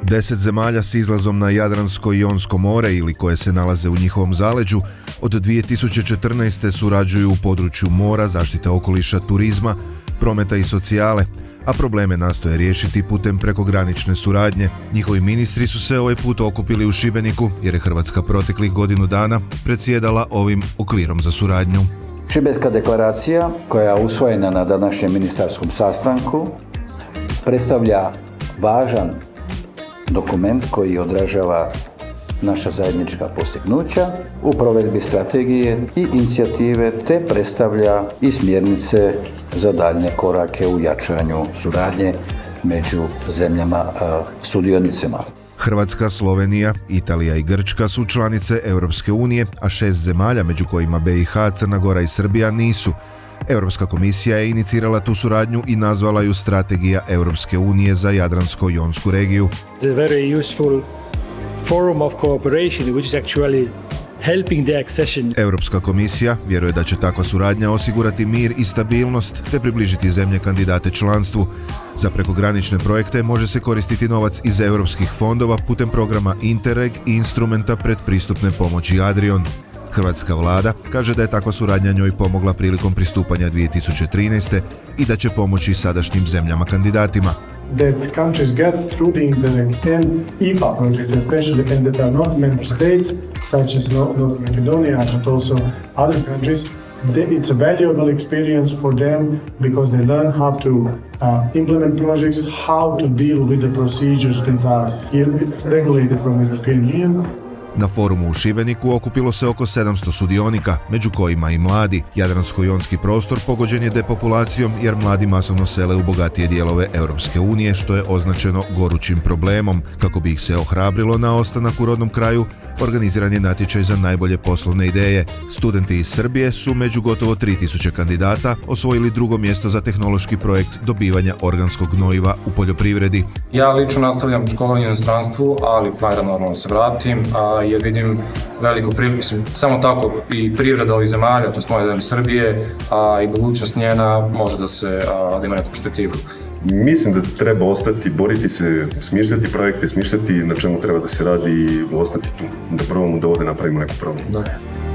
10 zemalja s izlazom na Jadransko i Jonsko more ili koje se nalaze u njihovom zaleđu od 2014. surađuju u području mora, zaštite okoliša, turizma, prometa i socijale, a probleme nastoje riješiti putem prekogranične suradnje. Njihovi ministri su se ovaj put okupili u Šibeniku jer je Hrvatska proteklih godinu dana predsjedala ovim okvirom za suradnju. Šibenska deklaracija, koja je usvojena na današnjem ministarskom sastanku, predstavlja važan dokument koji odražava naša zajednička postignuća u provedbi strategije i inicijative, te predstavlja i smjernice za daljnje korake u jačanju suradnje među zemljama sudionicima. Hrvatska, Slovenija, Italija i Grčka su članice Europske unije, a 6 zemalja, među kojima BiH, Crna Gora i Srbija, nisu. Europska komisija je inicirala tu suradnju i nazvala ju Strategija Europske unije za Jadransko-jonsku regiju. Europska komisija vjeruje da će takva suradnja osigurati mir i stabilnost te približiti zemlje kandidate članstvu. Za prekogranične projekte može se koristiti novac iz europskih fondova putem programa Interreg i instrumenta predpristupne pomoći Adrion. Hrvatska vlada kaže da je takva suradnja njoj pomogla prilikom pristupanja 2013. i da će pomoći sadašnjim zemljama kandidatima. That countries get through the Interreg 10 IPA projects, especially and that are not member states, such as North Macedonia, but also other countries. It's a valuable experience for them because they learn how to implement projects, how to deal with the procedures that are regulated from the European Union. Na forumu u Šibeniku okupilo se oko 700 sudionika, među kojima i mladi. Jadransko-jonski prostor pogođen je depopulacijom jer mladi masovno sele u bogatije dijelove Europske unije, što je označeno gorućim problemom. Kako bi ih se ohrabrilo na ostanak u rodnom kraju, organiziran je natječaj za najbolje poslovne ideje. Studenti iz Srbije su među gotovo 3000 kandidata osvojili drugo mjesto za tehnološki projekt dobivanja organskog gnojiva u poljoprivredi. Ja lično nastavljam školovanje u inostranstvu, ali planiram normalno se vratim, jer vidim veliku priliku, samo tako i privreda ovih zemalja, to je moja zemlja Srbije, i budućnost njena može da ima neku perspektivu. Mislim da treba ostati, boriti se, smišljati projekte, smišljati na čemu treba da se radi i ostati tu, da probamo da ovdje napravimo neku promjenu.